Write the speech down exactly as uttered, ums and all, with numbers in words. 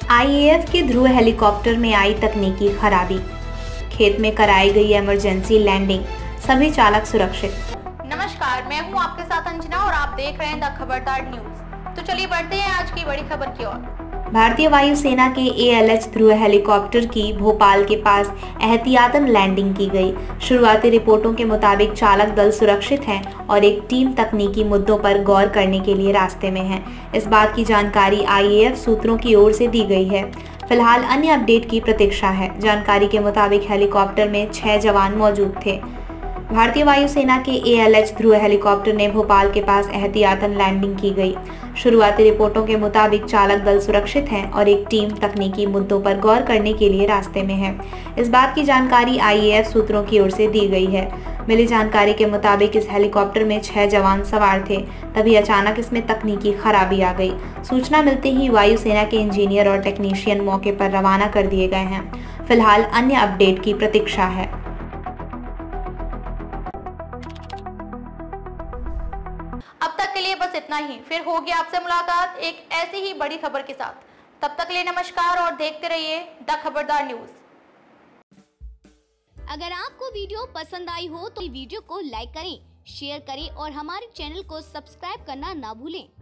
I A F के ध्रुव helicopter में आई तकनीकी खराबी, खेत में कराई गई इमरजेंसी लैंडिंग, सभी चालक सुरक्षित। नमस्कार, मैं हूं आपके साथ अंजना और आप देख रहे हैं द खबरदार न्यूज। तो चलिए बढ़ते हैं आज की बड़ी खबर की ओर। भारतीय वायुसेना के A L H Dhruv helicopter की भोपाल के पास एहतियातन लैंडिंग की गई। शुरुआती रिपोर्टों के मुताबिक चालक दल सुरक्षित हैं और एक टीम तकनीकी मुद्दों पर गौर करने के लिए रास्ते में है। इस बात की जानकारी आई ए एफ सूत्रों की ओर से दी गई है। फिलहाल अन्य अपडेट की प्रतीक्षा है। जानकारी के मुताबिक हेलीकॉप्टर में छह जवान मौजूद थे। भारतीय वायुसेना के A L H Dhruv helicopter ने भोपाल के पास एहतियातन लैंडिंग की गई। शुरुआती रिपोर्टों के मुताबिक चालक दल सुरक्षित हैं और एक टीम तकनीकी मुद्दों पर गौर करने के लिए रास्ते में है। इस बात की जानकारी आई ए एफ सूत्रों की ओर से दी गई है। मिली जानकारी के मुताबिक इस हेलीकॉप्टर में छह जवान सवार थे, तभी अचानक इसमें तकनीकी खराबी आ गई। सूचना मिलते ही वायुसेना के इंजीनियर और टेक्नीशियन मौके पर रवाना कर दिए गए हैं। फिलहाल अन्य अपडेट की प्रतीक्षा है। अब तक के लिए बस इतना ही। फिर होगी आपसे मुलाकात एक ऐसी ही बड़ी खबर के साथ। तब तक के लिए नमस्कार और देखते रहिए द खबरदार न्यूज। अगर आपको वीडियो पसंद आई हो तो वीडियो को लाइक करें, शेयर करें और हमारे चैनल को सब्सक्राइब करना ना भूलें।